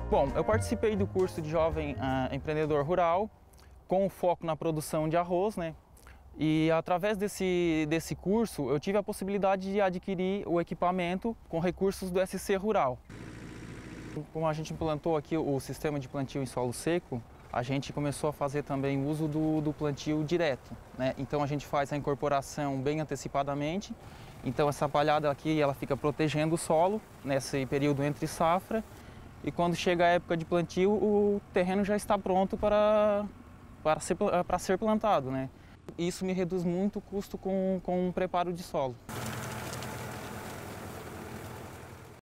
Bom, eu participei do curso de Jovem Empreendedor Rural, com foco na produção de arroz, né? E através desse curso eu tive a possibilidade de adquirir o equipamento com recursos do SC Rural. Como a gente implantou aqui o sistema de plantio em solo seco, a gente começou a fazer também uso do plantio direto, né? Então a gente faz a incorporação bem antecipadamente. Então essa palhada aqui ela fica protegendo o solo nesse período entre safra. E quando chega a época de plantio, o terreno já está pronto para ser plantado, né? Isso me reduz muito o custo com o preparo de solo.